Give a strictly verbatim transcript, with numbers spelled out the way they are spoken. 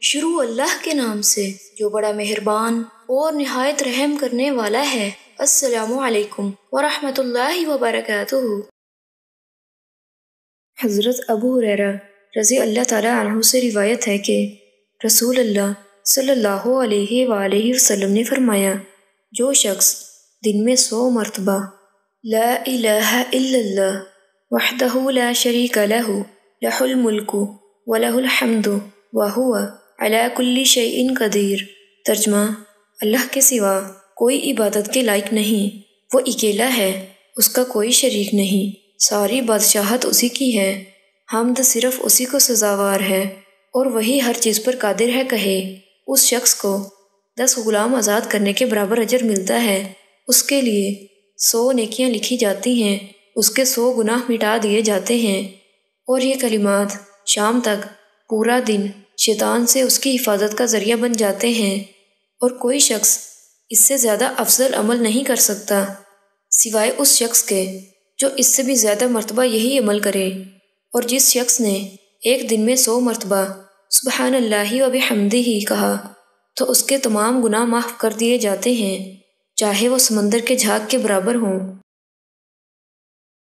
شروع اللہ کے نام سے جو بڑا مہربان اور نہایت رحم کرنے والا ہے۔ السلام علیکم ورحمۃ اللہ وبرکاتہ۔ حضرت ابو ہریرہ رضی اللہ تعالی عنہ سے روایت ہے کہ رسول اللہ صلی اللہ علیہ وآلہ وسلم نے فرمایا، جو شخص دن میں سو مرتبہ لا الہ الا اللہ وحدہ لا شریک لہ لہ الملک ولہ الحمد وہو علی کل شیء قدیر، ترجمہ اللہ کے سوا کوئی عبادت کے لائق نہیں، وہ اکیلا ہے، اس کا کوئی شریک نہیں، ساری بادشاہت اسی کی ہے، حمد صرف اسی کو سزاوار ہے اور وہی ہر چیز پر قادر ہے کہے، اس شخص کو دس غلام آزاد کرنے کے برابر اجر ملتا ہے، اس کے لیے سو نیکیاں لکھی جاتی ہیں، اس کے سو گناہ مٹا دیے جاتے ہیں، اور یہ کلمات شام تک پورا دن شیطان سے اس کی حفاظت کا ذریعہ بن جاتے ہیں، اور کوئی شخص اس سے زیادہ افضل عمل نہیں کر سکتا سوائے اس شخص کے جو اس سے بھی زیادہ مرتبہ یہی عمل کرے، اور جس شخص نے ایک دن میں سو مرتبہ سبحان اللہ و بحمدہ کہا تو اس کے تمام گناہ معاف کر دیے جاتے ہیں، چاہے وہ سمندر کے جھاگ کے برابر ہوں۔